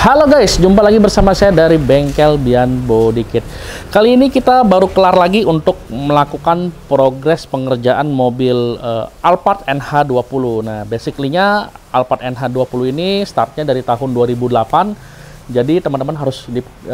Halo guys, jumpa lagi bersama saya dari Bengkel Bian Body Kit. Kali ini kita baru kelar lagi untuk melakukan progres pengerjaan mobil Alphard NH20. Nah, basically-nya Alphard NH20 ini startnya dari tahun 2008. Jadi teman-teman harus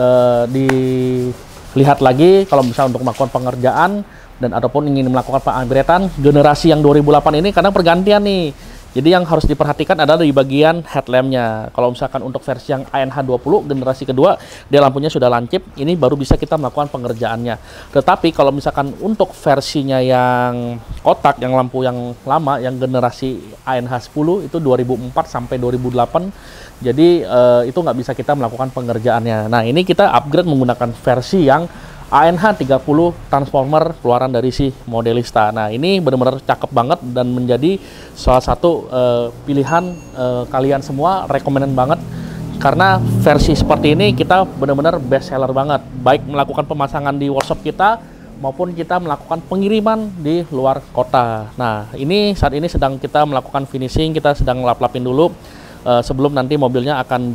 dilihat lagi kalau misalnya untuk melakukan pengerjaan dan ataupun ingin melakukan pengupgradean generasi yang 2008 ini karena pergantian nih. Jadi yang harus diperhatikan adalah di bagian headlampnya. Kalau misalkan untuk versi yang ANH20 generasi kedua, dia lampunya sudah lancip, ini baru bisa kita melakukan pengerjaannya. Tetapi kalau misalkan untuk versinya yang kotak, yang lampu yang lama, yang generasi ANH10 itu 2004 sampai 2008, jadi itu nggak bisa kita melakukan pengerjaannya. Nah, ini kita upgrade menggunakan versi yang ANH30 transformer keluaran dari si Modelista. Nah, ini benar-benar cakep banget dan menjadi salah satu pilihan kalian semua, recommended banget karena versi seperti ini kita benar-benar best seller banget, baik melakukan pemasangan di workshop kita maupun kita melakukan pengiriman di luar kota. Nah, ini saat ini sedang kita melakukan finishing, kita sedang lap-lapin dulu sebelum nanti mobilnya akan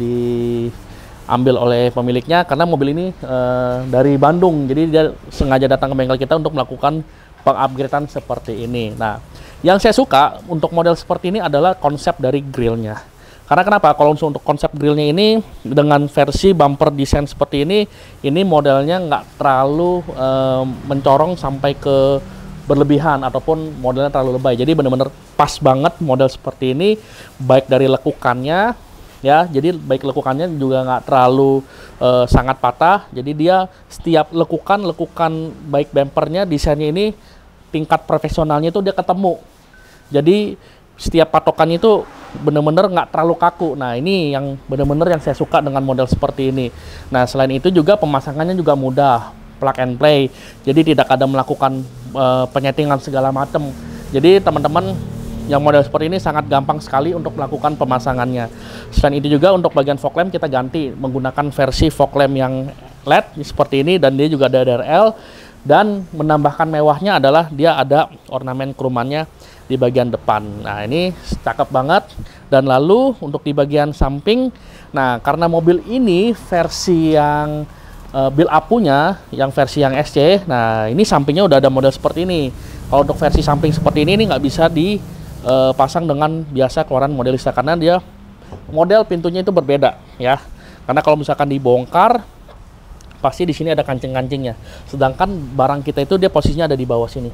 diambil oleh pemiliknya, karena mobil ini dari Bandung, jadi dia sengaja datang ke bengkel kita untuk melakukan pengupgradean seperti ini. Nah, yang saya suka untuk model seperti ini adalah konsep dari grillnya. Karena kenapa? Kalau untuk konsep grillnya ini dengan versi bumper desain seperti ini modelnya nggak terlalu mencorong sampai ke berlebihan ataupun modelnya terlalu lebay. Jadi benar-benar pas banget model seperti ini, baik dari lekukannya, ya, jadi baik lekukannya juga nggak terlalu sangat patah. Jadi dia setiap lekukan baik bumpernya, desainnya ini tingkat profesionalnya itu dia ketemu. Jadi setiap patokannya itu benar-benar nggak terlalu kaku. Nah, ini yang benar-benar yang saya suka dengan model seperti ini. Nah, selain itu juga pemasangannya juga mudah, plug and play. Jadi tidak ada melakukan penyetingan segala macam. Jadi teman-teman yang model seperti ini sangat gampang sekali untuk melakukan pemasangannya. Selain itu juga untuk bagian fog lamp kita ganti menggunakan versi fog lamp yang LED seperti ini, dan dia juga ada DRL, dan menambahkan mewahnya adalah dia ada ornamen krumannya di bagian depan. Nah, ini cakep banget. Dan lalu untuk di bagian samping, nah karena mobil ini versi yang build up-nya yang versi yang SC, nah ini sampingnya udah ada model seperti ini. Kalau untuk versi samping seperti ini nggak bisa dipasang dengan biasa keluaran Modelista karena dia model pintunya itu berbeda ya. Karena kalau misalkan dibongkar pasti di sini ada kancing-kancingnya. Sedangkan barang kita itu dia posisinya ada di bawah sini.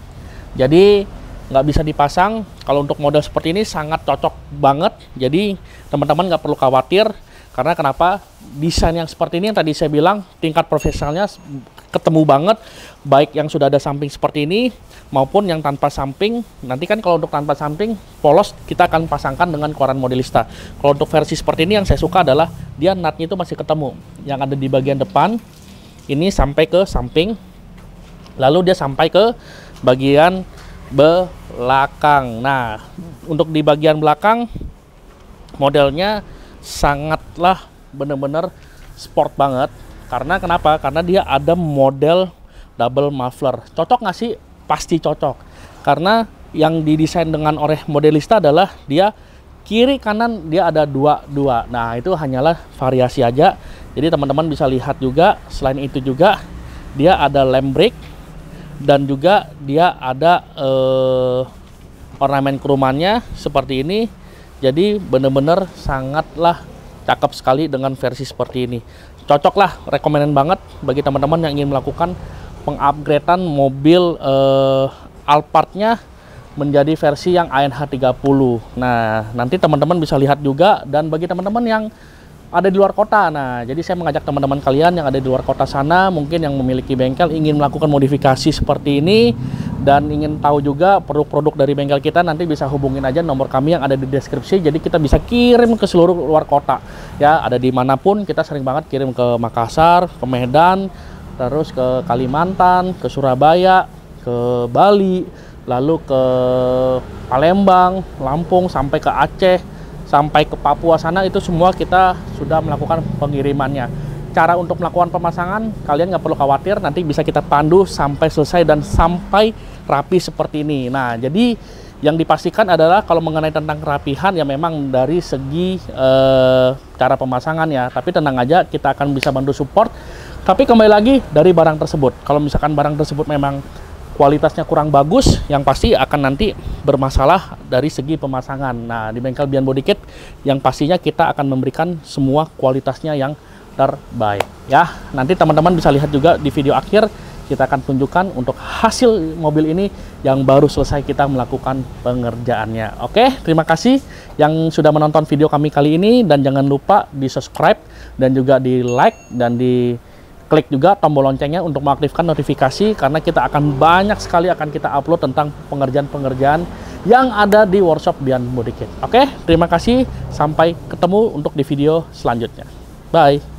Jadi nggak bisa dipasang. Kalau untuk model seperti ini sangat cocok banget. Jadi teman-teman nggak perlu khawatir. Karena kenapa? Desain yang seperti ini yang tadi saya bilang tingkat profesionalnya ketemu banget, baik yang sudah ada samping seperti ini maupun yang tanpa samping. Nanti kan kalau untuk tanpa samping polos kita akan pasangkan dengan koran Modelista. Kalau untuk versi seperti ini yang saya suka adalah dia nutnya itu masih ketemu, yang ada di bagian depan ini sampai ke samping, lalu dia sampai ke bagian belakang. Nah, untuk di bagian belakang modelnya sangatlah bener-bener sport banget. Karena kenapa? Karena dia ada model double muffler. Cocok nggak sih? Pasti cocok. Karena yang didesain dengan oleh Modelista adalah dia kiri kanan dia ada dua. Nah, itu hanyalah variasi aja. Jadi teman-teman bisa lihat juga. Selain itu juga dia ada lamp brake dan juga dia ada ornamen krumannya seperti ini. Jadi bener-bener sangatlah cakep sekali dengan versi seperti ini. Cocok lah, recommended banget bagi teman-teman yang ingin melakukan pengupgradean mobil Alphard-nya menjadi versi yang ANH30. Nah, nanti teman-teman bisa lihat juga. Dan bagi teman-teman yang ada di luar kota, nah jadi saya mengajak teman-teman kalian yang ada di luar kota sana, mungkin yang memiliki bengkel ingin melakukan modifikasi seperti ini dan ingin tahu juga produk-produk dari bengkel kita, nanti bisa hubungin aja nomor kami yang ada di deskripsi. Jadi kita bisa kirim ke seluruh luar kota ya, ada dimanapun. Kita sering banget kirim ke Makassar, ke Medan, terus ke Kalimantan, ke Surabaya, ke Bali, lalu ke Palembang, Lampung, sampai ke Aceh, sampai ke Papua sana, itu semua kita sudah melakukan pengirimannya. Cara untuk melakukan pemasangan kalian nggak perlu khawatir, nanti bisa kita pandu sampai selesai dan sampai rapi seperti ini. Nah, jadi Yang dipastikan adalah kalau mengenai tentang kerapihan ya memang dari segi cara pemasangan ya. Tapi tenang aja, kita akan bisa bantu support. Tapi kembali lagi dari barang tersebut. Kalau misalkan barang tersebut memang kualitasnya kurang bagus, yang pasti akan nanti bermasalah dari segi pemasangan. Nah, di bengkel Bian Body Kit yang pastinya kita akan memberikan semua kualitasnya yang terbaik ya. Nanti teman-teman bisa lihat juga di video akhir, kita akan tunjukkan untuk hasil mobil ini yang baru selesai kita melakukan pengerjaannya. Oke, terima kasih yang sudah menonton video kami kali ini, dan jangan lupa di subscribe dan juga di like dan di klik juga tombol loncengnya untuk mengaktifkan notifikasi, karena kita akan banyak sekali akan kita upload tentang pengerjaan-pengerjaan yang ada di workshop Bian Body Kit. Oke, terima kasih, sampai ketemu untuk di video selanjutnya. Bye.